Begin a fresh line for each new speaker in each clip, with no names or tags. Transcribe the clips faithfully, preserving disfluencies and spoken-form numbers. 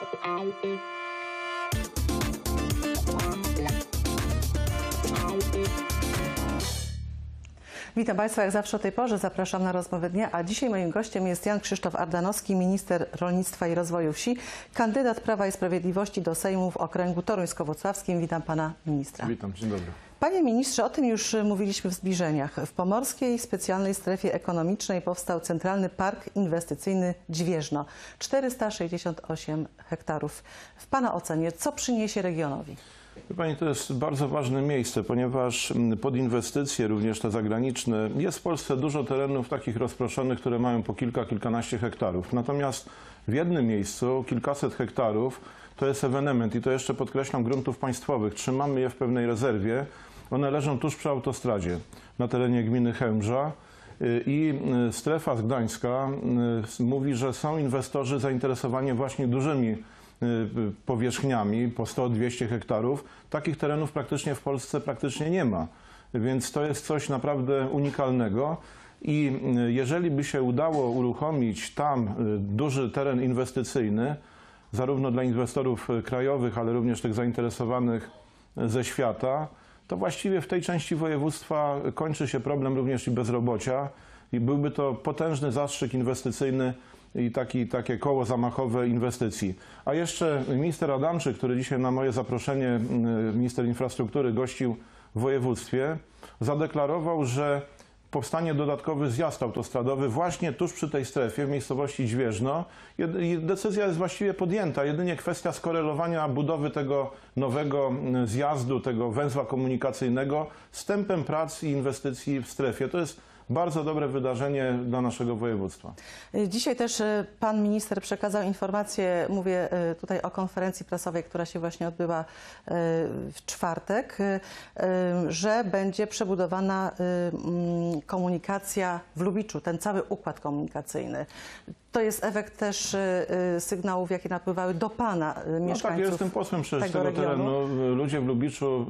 Witam Państwa, jak zawsze o tej porze zapraszam na rozmowę dnia, a dzisiaj moim gościem jest Jan Krzysztof Ardanowski, minister rolnictwa i rozwoju wsi, kandydat Prawa i Sprawiedliwości do Sejmu w okręgu toruńsko-włocławskim. Witam pana ministra.
Witam, dzień dobry.
Panie ministrze, o tym już mówiliśmy w zbliżeniach. W Pomorskiej Specjalnej Strefie Ekonomicznej powstał Centralny Park Inwestycyjny Dźwieżno. czterysta sześćdziesiąt osiem hektarów. W pana ocenie, co przyniesie regionowi?
Pani, to jest bardzo ważne miejsce, ponieważ pod inwestycje, również te zagraniczne, jest w Polsce dużo terenów takich rozproszonych, które mają po kilka, kilkanaście hektarów. Natomiast w jednym miejscu kilkaset hektarów to jest ewenement i to jeszcze podkreślam gruntów państwowych. Trzymamy je w pewnej rezerwie. One leżą tuż przy autostradzie na terenie gminy Chełmża. I strefa z Gdańska mówi, że są inwestorzy zainteresowani właśnie dużymi powierzchniami po sto dwieście hektarów. Takich terenów praktycznie w Polsce praktycznie nie ma. Więc to jest coś naprawdę unikalnego. I jeżeli by się udało uruchomić tam duży teren inwestycyjny, zarówno dla inwestorów krajowych, ale również tych zainteresowanych ze świata, to właściwie w tej części województwa kończy się problem również i bezrobocia i byłby to potężny zastrzyk inwestycyjny i taki, takie koło zamachowe inwestycji. A jeszcze minister Adamczyk, który dzisiaj na moje zaproszenie, minister infrastruktury, gościł w województwie, zadeklarował, że powstanie dodatkowy zjazd autostradowy właśnie tuż przy tej strefie w miejscowości Dźwieżno. I decyzja jest właściwie podjęta. Jedynie kwestia skorelowania budowy tego nowego zjazdu, tego węzła komunikacyjnego z tempem prac i inwestycji w strefie. To jest bardzo dobre wydarzenie dla naszego województwa.
Dzisiaj też pan minister przekazał informację, mówię tutaj o konferencji prasowej, która się właśnie odbyła w czwartek, że będzie przebudowana komunikacja w Lubiczu, ten cały układ komunikacyjny. To jest efekt też sygnałów, jakie napływały do pana mieszkańców.
No tak, ja jestem posłem przecież tego, tego
regionu.
terenu. Ludzie w Lubiczu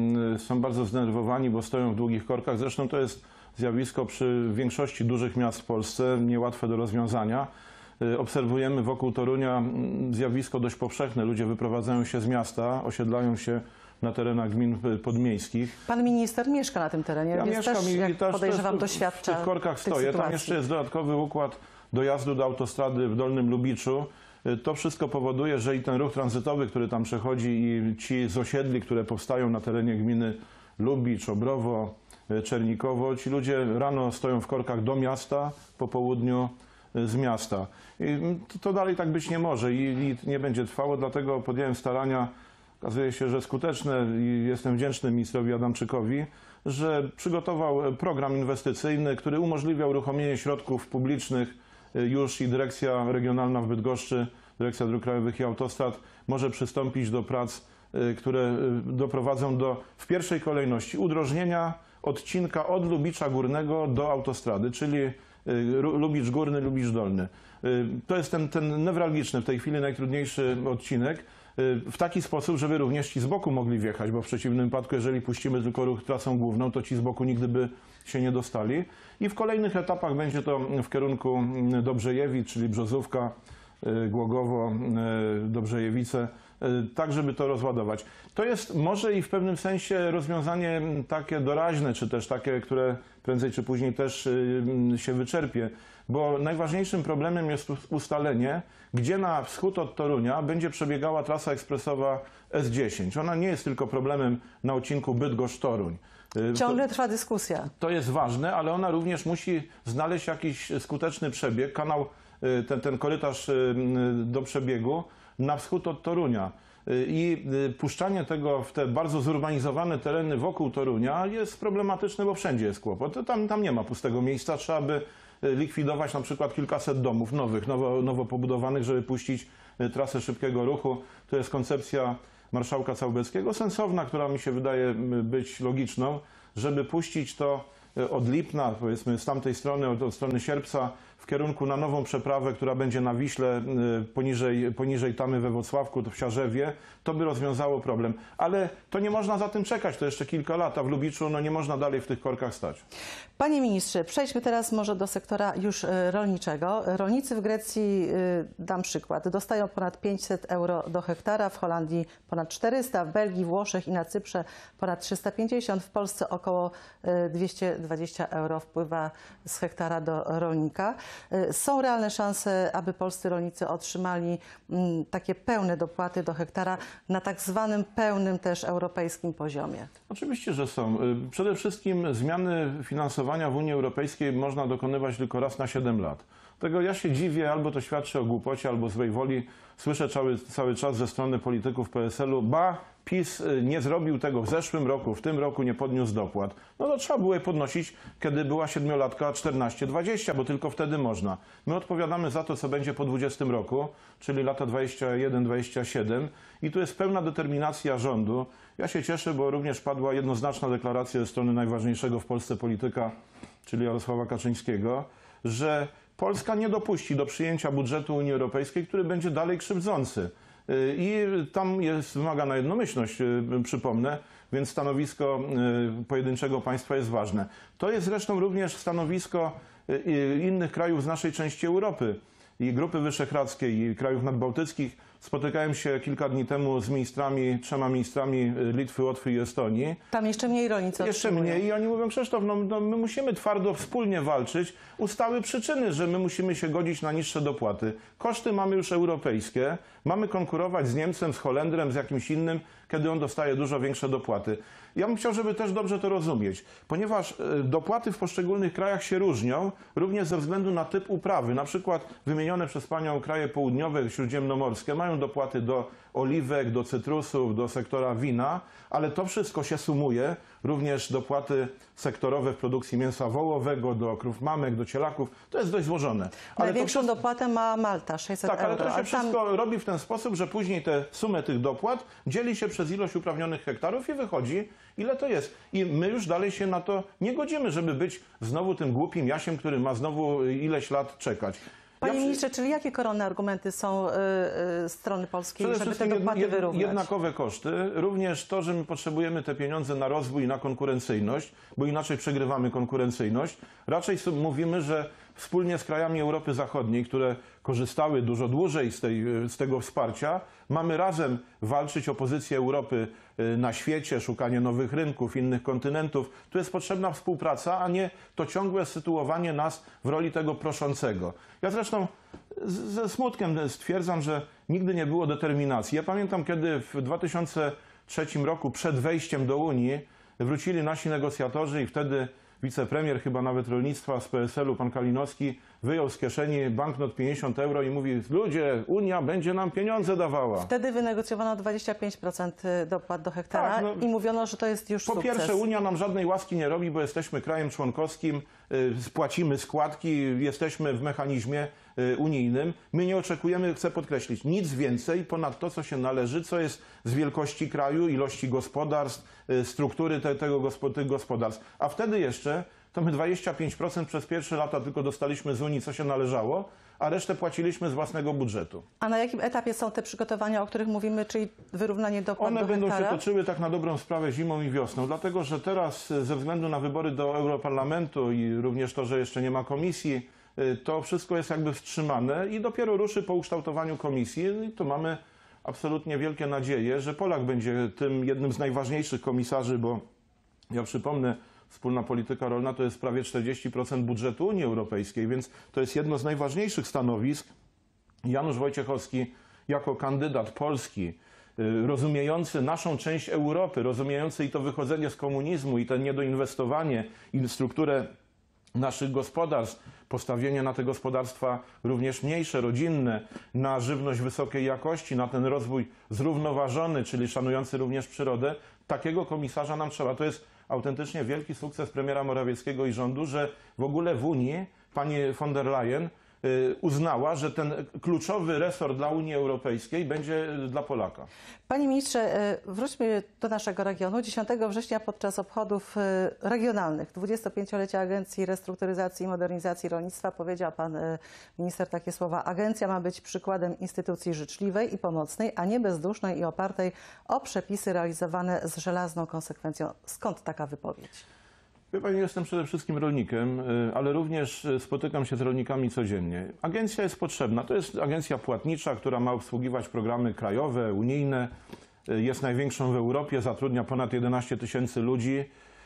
są bardzo zdenerwowani, bo stoją w długich korkach. Zresztą to jest zjawisko przy większości dużych miast w Polsce, niełatwe do rozwiązania. Obserwujemy wokół Torunia zjawisko dość powszechne. Ludzie wyprowadzają się z miasta, osiedlają się na terenach gmin podmiejskich.
Pan minister mieszka na tym terenie,
ja
więc
mieszkam
też,
i,
jak
i też,
podejrzewam,
też
doświadcza
w tych korkach
tych
stoję.
sytuacji.
Tam jeszcze jest dodatkowy układ dojazdu do autostrady w Dolnym Lubiczu. To wszystko powoduje, że i ten ruch tranzytowy, który tam przechodzi, i ci z osiedli, które powstają na terenie gminy Lubicz, Obrowo, Czernikowo, ci ludzie rano stoją w korkach do miasta, po południu z miasta. I to dalej tak być nie może i nie będzie trwało, dlatego podjąłem starania, okazuje się, że skuteczne, i jestem wdzięczny ministrowi Adamczykowi, że przygotował program inwestycyjny, który umożliwia uruchomienie środków publicznych. Już i Dyrekcja Regionalna w Bydgoszczy, Dyrekcja Dróg Krajowych i Autostrad może przystąpić do prac, które doprowadzą do, w pierwszej kolejności, udrożnienia odcinka od Lubicza Górnego do autostrady, czyli Lubicz Górny, Lubicz Dolny. To jest ten, ten newralgiczny, w tej chwili najtrudniejszy odcinek, w taki sposób, żeby również ci z boku mogli wjechać, bo w przeciwnym wypadku, jeżeli puścimy tylko ruch trasą główną, to ci z boku nigdy by się nie dostali. I w kolejnych etapach będzie to w kierunku Dobrzejewic, czyli Brzozówka, Głogowo, Dobrzejewice, tak żeby to rozładować. To jest może i w pewnym sensie rozwiązanie takie doraźne, czy też takie, które prędzej czy później też się wyczerpie, bo najważniejszym problemem jest ustalenie, gdzie na wschód od Torunia będzie przebiegała trasa ekspresowa S dziesięć. Ona nie jest tylko problemem na odcinku Bydgoszcz-Toruń.
Ciągle trwa dyskusja.
To jest ważne, ale ona również musi znaleźć jakiś skuteczny przebieg, kanał, ten, ten korytarz do przebiegu na wschód od Torunia. I puszczanie tego w te bardzo zurbanizowane tereny wokół Torunia jest problematyczne, bo wszędzie jest kłopot. Tam, tam nie ma pustego miejsca. Trzeba by likwidować na przykład kilkaset domów nowych, nowo, nowo pobudowanych, żeby puścić trasę szybkiego ruchu. To jest koncepcja marszałka Całbeckiego, sensowna, która mi się wydaje być logiczną, żeby puścić to od Lipna, powiedzmy z tamtej strony, od, od strony Sierpca, w kierunku na nową przeprawę, która będzie na Wiśle poniżej, poniżej Tamy we Włocławku, to w Siarzewie, to by rozwiązało problem. Ale to nie można za tym czekać, to jeszcze kilka lat, a w Lubiczu no, nie można dalej w tych korkach stać.
Panie ministrze, przejdźmy teraz może do sektora już rolniczego. Rolnicy w Grecji, dam przykład, dostają ponad pięćset euro do hektara, w Holandii ponad czterysta, w Belgii, Włoszech i na Cyprze ponad trzysta pięćdziesiąt, w Polsce około dwieście dwadzieścia euro wpływa z hektara do rolnika. Są realne szanse, aby polscy rolnicy otrzymali takie pełne dopłaty do hektara na tak zwanym pełnym też europejskim poziomie?
Oczywiście, że są. Przede wszystkim zmiany finansowania w Unii Europejskiej można dokonywać tylko raz na siedem lat. Tego ja się dziwię, albo to świadczy o głupocie, albo złej woli. Słyszę cały, cały czas ze strony polityków P S L-u, ba, PiS nie zrobił tego w zeszłym roku, w tym roku nie podniósł dopłat. No to trzeba było je podnosić, kiedy była siedmiolatka czternaście dwadzieścia, bo tylko wtedy można. My odpowiadamy za to, co będzie po dwudziestym roku, czyli lata dwadzieścia jeden dwadzieścia siedem i tu jest pełna determinacja rządu. Ja się cieszę, bo również padła jednoznaczna deklaracja ze strony najważniejszego w Polsce polityka, czyli Jarosława Kaczyńskiego, że Polska nie dopuści do przyjęcia budżetu Unii Europejskiej, który będzie dalej krzywdzący. I tam jest wymagana jednomyślność, przypomnę, więc stanowisko pojedynczego państwa jest ważne. To jest zresztą również stanowisko innych krajów z naszej części Europy i Grupy Wyszehradzkiej i krajów nadbałtyckich. Spotykałem się kilka dni temu z ministrami, trzema ministrami Litwy, Łotwy i Estonii.
Tam jeszcze mniej rolnicy
Jeszcze
otrzymują.
mniej i oni mówią, Krzysztof, no, no my musimy twardo wspólnie walczyć. Ustały przyczyny, że my musimy się godzić na niższe dopłaty. Koszty mamy już europejskie. Mamy konkurować z Niemcem, z Holendrem, z jakimś innym, kiedy on dostaje dużo większe dopłaty. Ja bym chciał, żeby też dobrze to rozumieć, ponieważ dopłaty w poszczególnych krajach się różnią, również ze względu na typ uprawy. Na przykład wymienione przez Panią kraje południowe, śródziemnomorskie mają dopłaty do oliwek, do cytrusów, do sektora wina, ale to wszystko się sumuje, również dopłaty sektorowe w produkcji mięsa wołowego, do krów mamek, do cielaków. To jest dość złożone. Ale
Największą
to wszystko...
dopłatę ma Malta, sześćset
Tak,
euro.
ale to się
tam...
wszystko robi w ten sposób, że później tę sumę tych dopłat dzieli się przez ilość uprawnionych hektarów i wychodzi, ile to jest. I my już dalej się na to nie godzimy, żeby być znowu tym głupim Jasiem, który ma znowu ileś lat czekać.
Panie
Ja
ministrze, czyli jakie koronne argumenty są y, y, strony polskiej,
Przede
żeby te
wszystkim
dopłaty
jed,
wyrównać?
jednakowe koszty, również to, że my potrzebujemy te pieniądze na rozwój i na konkurencyjność, bo inaczej przegrywamy konkurencyjność. Raczej mówimy, że wspólnie z krajami Europy Zachodniej, które korzystały dużo dłużej z, tej, z tego wsparcia, mamy razem walczyć o pozycję Europy na świecie, szukanie nowych rynków, innych kontynentów. Tu jest potrzebna współpraca, a nie to ciągłe sytuowanie nas w roli tego proszącego. Ja zresztą ze smutkiem stwierdzam, że nigdy nie było determinacji. Ja pamiętam, kiedy w dwa tysiące trzecim roku przed wejściem do Unii wrócili nasi negocjatorzy i wtedy wicepremier chyba nawet rolnictwa z P S L-u, pan Kalinowski, wyjął z kieszeni banknot pięćdziesiąt euro i mówi: ludzie, Unia będzie nam pieniądze dawała.
Wtedy wynegocjowano dwadzieścia pięć procent dopłat do hektara
Tak, no,
i mówiono, że to jest już
po
sukces.
pierwsze, Unia nam żadnej łaski nie robi, bo jesteśmy krajem członkowskim, y, płacimy składki, jesteśmy w mechanizmie y, unijnym. My nie oczekujemy, chcę podkreślić, nic więcej ponad to, co się należy, co jest z wielkości kraju, ilości gospodarstw, y, struktury te, tego gospo, tych gospodarstw. A wtedy jeszcze to my dwadzieścia pięć procent przez pierwsze lata tylko dostaliśmy z Unii, co się należało, a resztę płaciliśmy z własnego budżetu.
A na jakim etapie są te przygotowania, o których mówimy, czyli wyrównanie dopłat
One
do
będą
hektara?
się toczyły tak na dobrą sprawę zimą i wiosną, dlatego że teraz ze względu na wybory do Europarlamentu i również to, że jeszcze nie ma komisji, to wszystko jest jakby wstrzymane i dopiero ruszy po ukształtowaniu komisji. I tu mamy absolutnie wielkie nadzieje, że Polak będzie tym jednym z najważniejszych komisarzy, bo ja przypomnę, wspólna polityka rolna to jest prawie czterdzieści procent budżetu Unii Europejskiej, więc to jest jedno z najważniejszych stanowisk. Janusz Wojciechowski jako kandydat polski, rozumiejący naszą część Europy, rozumiejący i to wychodzenie z komunizmu, i to niedoinwestowanie, i strukturę naszych gospodarstw, postawienie na te gospodarstwa również mniejsze, rodzinne, na żywność wysokiej jakości, na ten rozwój zrównoważony, czyli szanujący również przyrodę, takiego komisarza nam trzeba. To jest autentycznie wielki sukces premiera Morawieckiego i rządu, że w ogóle w Unii pani von der Leyen uznała, że ten kluczowy resort dla Unii Europejskiej będzie dla Polaka.
Panie ministrze, wróćmy do naszego regionu. dziesiątego września podczas obchodów regionalnych dwudziestopięciolecia Agencji Restrukturyzacji i Modernizacji Rolnictwa powiedział pan minister takie słowa: agencja ma być przykładem instytucji życzliwej i pomocnej, a nie bezdusznej i opartej o przepisy realizowane z żelazną konsekwencją. Skąd taka wypowiedź?
Wie pani, jestem przede wszystkim rolnikiem, ale również spotykam się z rolnikami codziennie. Agencja jest potrzebna. To jest agencja płatnicza, która ma obsługiwać programy krajowe, unijne. Jest największą w Europie, zatrudnia ponad jedenaście tysięcy ludzi.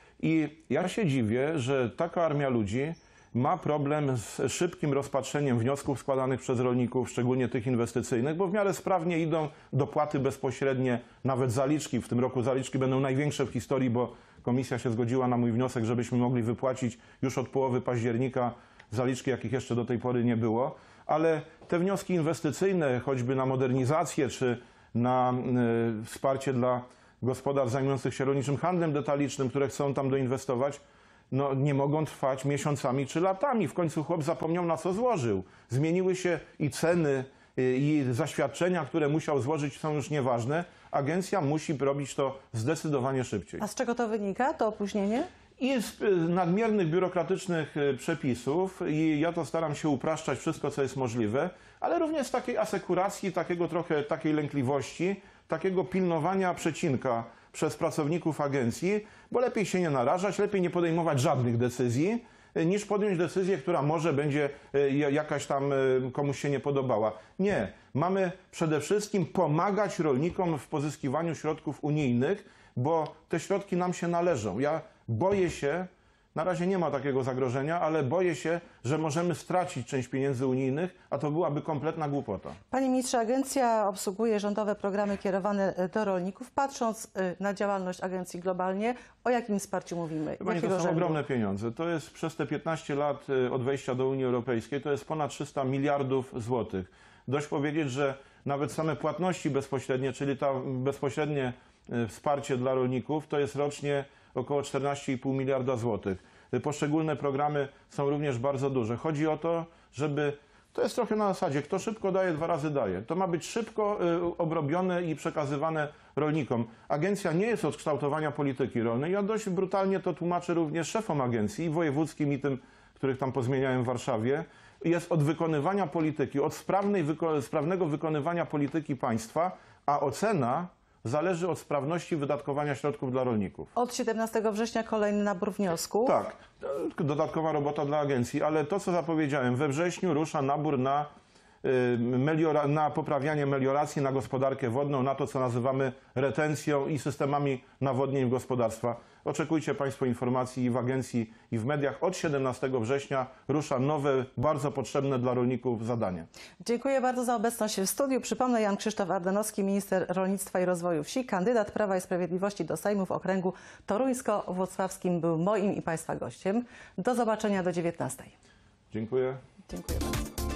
I ja się dziwię, że taka armia ludzi ma problem z szybkim rozpatrzeniem wniosków składanych przez rolników, szczególnie tych inwestycyjnych, bo w miarę sprawnie idą dopłaty bezpośrednie, nawet zaliczki. W tym roku zaliczki będą największe w historii, bo Komisja się zgodziła na mój wniosek, żebyśmy mogli wypłacić już od połowy października zaliczki, jakich jeszcze do tej pory nie było. Ale te wnioski inwestycyjne, choćby na modernizację czy na y, wsparcie dla gospodarstw zajmujących się rolniczym handlem detalicznym, które chcą tam doinwestować, no, nie mogą trwać miesiącami czy latami. W końcu chłop zapomniał, na co złożył. Zmieniły się i ceny, i zaświadczenia, które musiał złożyć, są już nieważne. Agencja musi robić to zdecydowanie szybciej.
A z czego to wynika, to opóźnienie?
I z nadmiernych biurokratycznych przepisów, i ja to staram się upraszczać wszystko, co jest możliwe, ale również z takiej asekuracji, takiego trochę takiej lękliwości, takiego pilnowania przecinka przez pracowników agencji, bo lepiej się nie narażać, lepiej nie podejmować żadnych decyzji, niż podjąć decyzję, która może będzie jakaś tam komuś się nie podobała. Nie. Mamy przede wszystkim pomagać rolnikom w pozyskiwaniu środków unijnych, bo te środki nam się należą. Ja boję się, na razie nie ma takiego zagrożenia, ale boję się, że możemy stracić część pieniędzy unijnych, a to byłaby kompletna głupota.
Panie ministrze, agencja obsługuje rządowe programy kierowane do rolników. Patrząc na działalność agencji globalnie, o jakim wsparciu mówimy?
Pani, to są rzędu? ogromne pieniądze. To jest przez te piętnaście lat od wejścia do Unii Europejskiej, to jest ponad trzysta miliardów złotych. Dość powiedzieć, że nawet same płatności bezpośrednie, czyli to bezpośrednie wsparcie dla rolników, to jest rocznie około czternaście i pół miliarda złotych. Poszczególne programy są również bardzo duże. Chodzi o to, żeby... To jest trochę na zasadzie, kto szybko daje, dwa razy daje. To ma być szybko obrobione i przekazywane rolnikom. Agencja nie jest od kształtowania polityki rolnej. Ja dość brutalnie to tłumaczę również szefom agencji, i wojewódzkim, i tym, których tam pozmieniałem w Warszawie. Jest od wykonywania polityki, od sprawnej, wyko sprawnego wykonywania polityki państwa, a ocena zależy od sprawności wydatkowania środków dla rolników.
Od siedemnastego września kolejny nabór wniosków.
Tak, dodatkowa robota dla agencji, ale to, co zapowiedziałem, we wrześniu rusza nabór na, y, na poprawianie melioracji, na gospodarkę wodną, na to, co nazywamy retencją i systemami nawodnień w gospodarstwa. Oczekujcie Państwo informacji i w agencji, i w mediach. Od siedemnastego września rusza nowe, bardzo potrzebne dla rolników zadanie.
Dziękuję bardzo za obecność w studiu. Przypomnę, Jan Krzysztof Ardanowski, minister rolnictwa i rozwoju wsi, kandydat Prawa i Sprawiedliwości do Sejmu w okręgu toruńsko-włocławskim, był moim i Państwa gościem. Do zobaczenia do dziewiętnastej.
Dziękuję.
Dziękuję bardzo.